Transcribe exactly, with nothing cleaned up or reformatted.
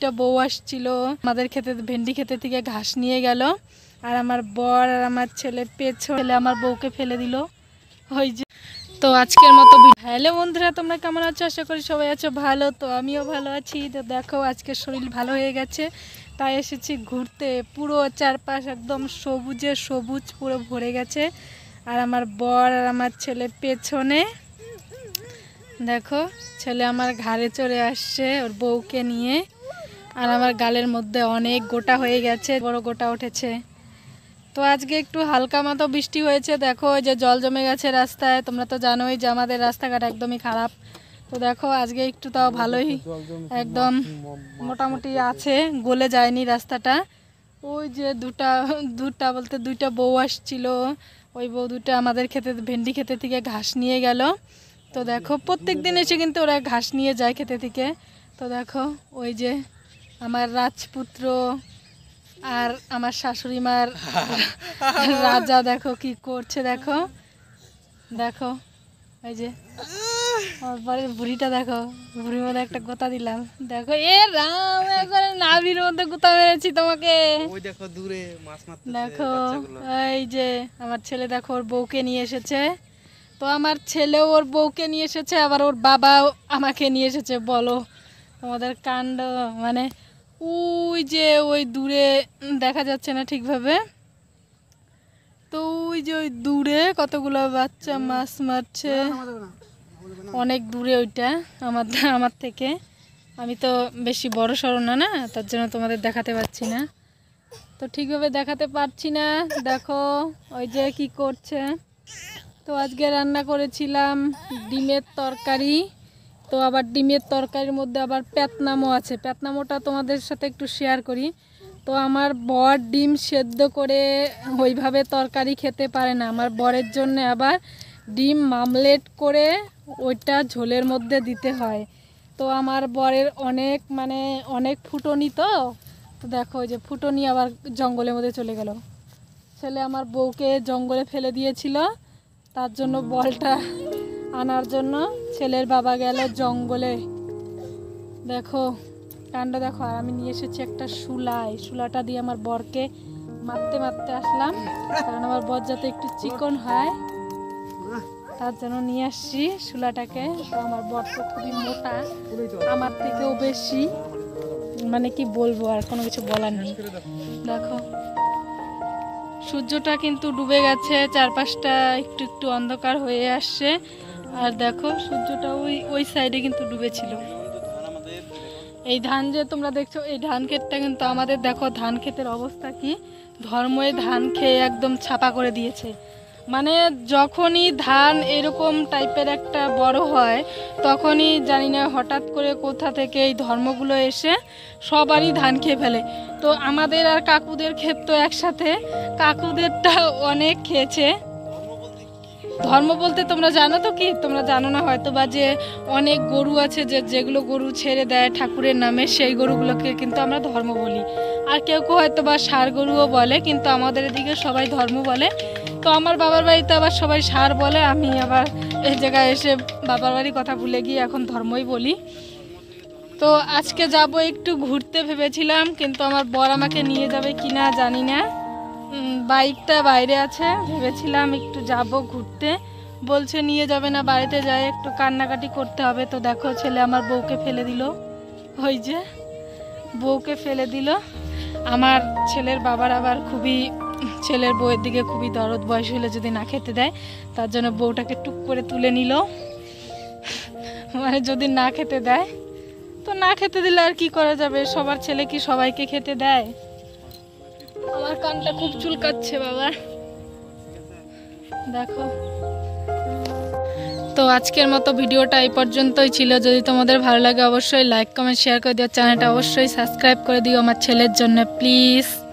দুইটা বউ আসছিল আমাদের খেতে, ভেন্ডি খেতে থেকে ঘাস নিয়ে গেল। আর আমার বর আর আমার ছেলে পেছনে আমার বউকে ফেলে দিল। ওই যে তো আজকের মতো হ্যালো বন্ধুরা, তোমরা কেমন আছো? আশা করি সবাই আছো ভালো। তো আমিও ভালো আছি। তো দেখো আজকে শরীর ভালো হয়ে গেছে, তাই এসেছি ঘুরতে। পুরো চারপাশ একদম সবুজে সবুজ পুরো ভরে গেছে। আর আমার বর আর আমার ছেলে পেছনে, দেখো ছেলে আমার ঘাড়ে চড়ে আসছে ওর বউকে নিয়ে। আর আমার গালের মধ্যে অনেক গোটা হয়ে গেছে, বড় গোটা উঠেছে। তো আজকে একটু হালকা মতো বৃষ্টি হয়েছে। দেখো ওই যে জল জমে গেছে রাস্তায়। তোমরা তো জানোই যে আমাদের রাস্তাঘাট একদমই খারাপ। তো দেখো আজকে একটু তাও ভালোই একদম মোটামুটি আছে, গলে যায়নি রাস্তাটা। ওই যে দুটা দুটা বলতে দুইটা বউ আসছিল, ওই বউ দুটো আমাদের খেতে, ভেন্ডি খেতে থেকে ঘাস নিয়ে গেল। তো দেখো প্রত্যেক দিন এসে কিন্তু ওরা ঘাস নিয়ে যায় খেতে থেকে। তো দেখো ওই যে আমার রাজপুত্র আর আমার শাশুড়ি মার রাজা দেখো কি করছে। দেখো দেখো ওই যে আমার বাড়ির বুড়িটা, দেখো বুড়ির মধ্যে একটা গোতা দিলাম। দেখো এ রাম, একবারে নাভির মধ্যে গোতা মেরেছি তোমাকে। ওই দেখো দূরে মাছ মারতেছে দেখো বাচ্চাগুলো। এই যে আমার ছেলে দেখো ওর বউকে নিয়ে এসেছে। তো আমার ছেলেও ওর বউকে নিয়ে এসেছে, আবার ওর বাবাও আমাকে নিয়ে এসেছে। বলো তোমাদের কাণ্ড। মানে ওই যে ওই দূরে দেখা যাচ্ছে না ঠিকভাবে, তো ওই যে ওই দূরে কতগুলো বাচ্চা মাছ মারছে, অনেক দূরে ওইটা আমার আমার থেকে। আমি তো বেশি বড় সড়ো না না, তার জন্য তোমাদের দেখাতে পারছি না। তো ঠিকভাবে দেখাতে পারছি না। দেখো ওই যে কি করছে। তো আজকে রান্না করেছিলাম ডিমের তরকারি। তো আবার ডিমের তরকারির মধ্যে আবার পেতনামও আছে। পেতনামোটা তোমাদের সাথে একটু শেয়ার করি। তো আমার বর ডিম সেদ্ধ করে ওইভাবে তরকারি খেতে পারে না। আমার বরের জন্য আবার ডিম মামলেট করে ওইটা ঝোলের মধ্যে দিতে হয়। তো আমার বরের অনেক মানে অনেক ফুটনি। তো তো দেখো ওই যে ফুটনি আবার জঙ্গলের মধ্যে চলে গেল। ছেলে আমার বউকে জঙ্গলে ফেলে দিয়েছিল, তার জন্য বলটা আনার জন্য ছেলের বাবা গেল জঙ্গলে। দেখো কাণ্ড দেখো। আর আমি নিয়ে এসেছি একটা শুলাই, শুলাটা দিয়ে আমার বরকে মারতে মারতে আসলাম, কারণ আমার বর যাতে একটু চিকন হয় তার জন্য নিয়ে আসছি শুলাটাকে। তো আমার বর তো খুবই মোটা, আমার থেকেও বেশি, মানে কি বলবো, আর কোনো কিছু বলার নেই। দেখো সূর্যটা কিন্তু ডুবে গেছে, চারপাশটা একটু একটু অন্ধকার হয়ে আসছে। আর দেখো সূর্যটা ওই ওই সাইডে কিন্তু ডুবেছিল। এই ধান যে তোমরা দেখছো, এই ধান ক্ষেতটা কিন্তু আমাদের। দেখো ধান ক্ষেতের অবস্থা কি, ধর্মই ধান খেয়ে একদম ছাপা করে দিয়েছে। মানে যখনই ধান এরকম টাইপের একটা বড় হয়, তখনই জানি না হঠাৎ করে কোথা থেকে এই ধর্মগুলো এসে সবারই ধান খেয়ে ফেলে। তো আমাদের আর কাকুদের ক্ষেত তো একসাথে, কাকুদেরটা অনেক খেয়েছে। ধর্ম বলতে তোমরা জানো তো কি, তোমরা জানো না হয়তো বা, যে অনেক গরু আছে যে যেগুলো গরু ছেড়ে দেয় ঠাকুরের নামে, সেই গরুগুলোকে কিন্তু আমরা ধর্ম বলি। আর কেউ কেউ হয়তো বা ষাঁড় গরুও বলে, কিন্তু আমাদের এদিকে সবাই ধর্ম বলে। তো আমার বাবার বাড়িতে আবার সবাই ষাঁড় বলে, আমি আবার এই জায়গায় এসে বাবার বাড়ির কথা ভুলে গিয়ে এখন ধর্মই বলি। তো আজকে যাব একটু ঘুরতে ভেবেছিলাম, কিন্তু আমার বর আমাকে নিয়ে যাবে কিনা জানি না। বাইকটা বাইরে আছে, ভেবেছিলাম একটু যাব ঘুরতে, বলছে নিয়ে যাবে না, বাড়িতে যাই একটু কান্নাকাটি করতে হবে। তো দেখো ছেলে আমার বউকে ফেলে দিল, ওই যে বউকে ফেলে দিল। আমার ছেলের বাবার আবার খুবই, ছেলের বউয়ের দিকে খুবই দরদ, বয়স হলে যদি না খেতে দেয়, তার জন্য বউটাকে টুক করে তুলে নিল। মানে যদি না খেতে দেয় তো না খেতে দিলে আর কি করা যাবে, সবার ছেলে কি সবাইকে খেতে দেয়? আমার কানটা খুব চুলকাচ্ছে বাবা। দেখো তো আজকের মতো ভিডিওটা এই পর্যন্তই ছিল। যদি তোমাদের ভালো লাগে অবশ্যই লাইক কমেন্ট শেয়ার করে দিও, চ্যানেলটা অবশ্যই সাবস্ক্রাইব করে দিও আমার ছেলের জন্য প্লিজ।